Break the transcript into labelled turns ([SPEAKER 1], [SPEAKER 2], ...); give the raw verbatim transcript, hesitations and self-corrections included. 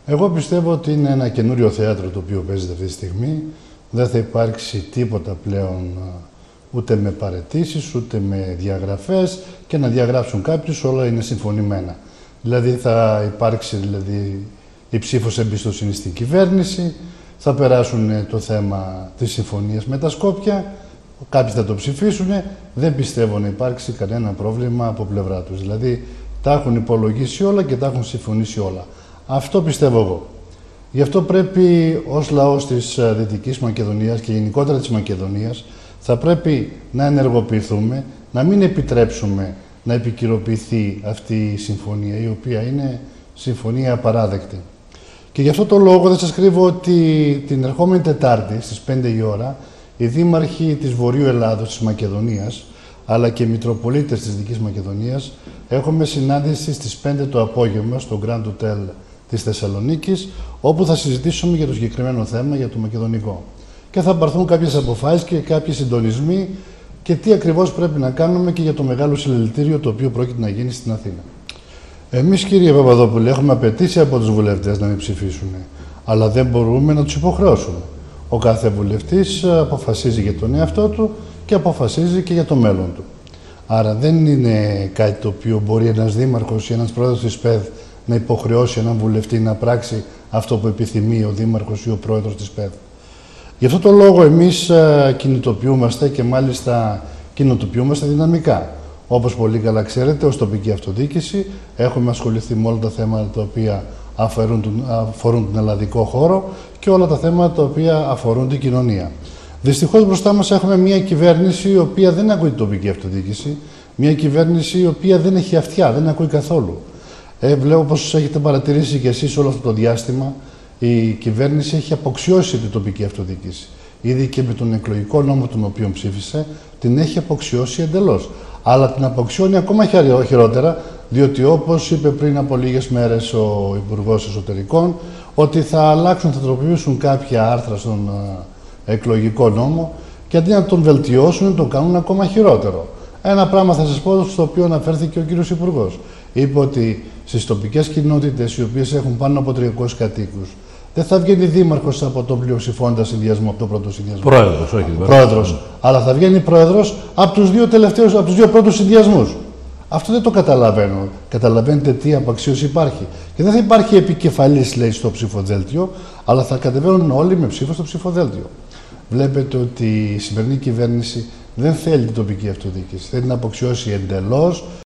[SPEAKER 1] Εγώ πιστεύω ότι είναι ένα καινούριο θέατρο το οποίο παίζεται αυτή τη στιγμή. Δεν θα υπάρξει τίποτα πλέον ούτε με παραιτήσεις, ούτε με διαγραφές και να διαγράψουν κάποιους, όλα είναι συμφωνημένα. Δηλαδή θα υπάρξει δηλαδή, η ψήφος εμπιστοσύνη στην κυβέρνηση, θα περάσουν το θέμα της συμφωνίας με τα Σκόπια, κάποιοι θα το ψηφίσουν, δεν πιστεύω να υπάρξει κανένα πρόβλημα από πλευρά τους. Δηλαδή τα έχουν υπολογίσει όλα και τα έχουν συμφωνήσει όλα. Αυτό πιστεύω εγώ. Γι' αυτό πρέπει ως λαός της Δυτικής Μακεδονίας και γενικότερα της Μακεδονίας θα πρέπει να ενεργοποιηθούμε, να μην επιτρέψουμε να επικυροποιηθεί αυτή η συμφωνία, η οποία είναι συμφωνία απαράδεκτη. Και γι' αυτό το λόγο δεν σας κρύβω ότι την ερχόμενη Τετάρτη στις πέντε η ώρα οι δήμαρχοι της Βορείου Ελλάδος, της Μακεδονίας, αλλά και οι Μητροπολίτες της Δυτικής Μακεδονίας έχουμε συνάντηση στις πέντε το απόγευμα στο Grand Hotel της Θεσσαλονίκης, όπου θα συζητήσουμε για το συγκεκριμένο θέμα, για το μακεδονικό. Και θα πάρθουν κάποιες αποφάσεις και κάποιοι συντονισμοί και τι ακριβώς πρέπει να κάνουμε και για το μεγάλο συλλαλητήριο το οποίο πρόκειται να γίνει στην Αθήνα. Εμείς, κύριε Παπαδόπουλε, έχουμε απαιτήσει από τους βουλευτές να μην ψηφίσουν, αλλά δεν μπορούμε να τους υποχρεώσουμε. Ο κάθε βουλευτής αποφασίζει για τον εαυτό του και αποφασίζει και για το μέλλον του. Άρα δεν είναι κάτι το οποίο μπορεί ένας δήμαρχος ή ένας πρόεδρος της ΠΕΔ να υποχρεώσει έναν βουλευτή να πράξει αυτό που επιθυμεί ο δήμαρχος ή ο πρόεδρος της ΠΕΔ. Γι' αυτό το λόγο εμείς κινητοποιούμαστε και μάλιστα κινητοποιούμαστε δυναμικά. Όπως πολύ καλά ξέρετε, ως τοπική αυτοδιοίκηση έχουμε ασχοληθεί με όλα τα θέματα τα οποία αφορούν τον, αφορούν τον ελλαδικό χώρο και όλα τα θέματα τα οποία αφορούν την κοινωνία. Δυστυχώς μπροστά μας έχουμε μια κυβέρνηση η οποία δεν ακούει την τοπική αυτοδιοίκηση, μια κυβέρνηση η οποία δεν έχει αυτιά, δεν ακούει καθόλου. Ε, βλέπω πως έχετε παρατηρήσει και εσείς όλο αυτό το διάστημα, η κυβέρνηση έχει αποξιώσει την τοπική αυτοδιοίκηση. Ήδη και με τον εκλογικό νόμο τον οποίο ψήφισε, την έχει αποξιώσει εντελώς. Αλλά την αποξιώνει ακόμα χειρότερα, διότι όπως είπε πριν από λίγες μέρες ο Υπουργός Εσωτερικών, ότι θα αλλάξουν, θα τροποποιήσουν κάποια άρθρα στον εκλογικό νόμο και αντί να τον βελτιώσουν, τον κάνουν ακόμα χειρότερο. Ένα πράγμα θα σας πω, στο οποίο αναφέρθηκε ο κύριος Υπουργός. Είπε ότι στις τοπικές κοινότητες, οι οποίες έχουν πάνω από τριακούς κατοίκους, δεν θα βγαίνει δήμαρχος από τον πλειοψηφώντα συνδυασμό, από τον πρώτο συνδυασμό.
[SPEAKER 2] Πρόεδρος, όχι.
[SPEAKER 1] Πρόεδρος. Mm. Αλλά θα βγαίνει πρόεδρος από τους δύο τελευταίους, από τους δύο πρώτους συνδυασμούς. Αυτό δεν το καταλαβαίνω. Καταλαβαίνετε τι απαξίωση υπάρχει. Και δεν θα υπάρχει επικεφαλής, λέει, στο ψηφοδέλτιο, αλλά θα κατεβαίνουν όλοι με ψήφο στο ψηφοδέλτιο. Βλέπετε ότι η σημερινή κυβέρνηση δεν θέλει την τοπική αυτοδιοίκηση. Θέλει να αποξιώσει εντελώς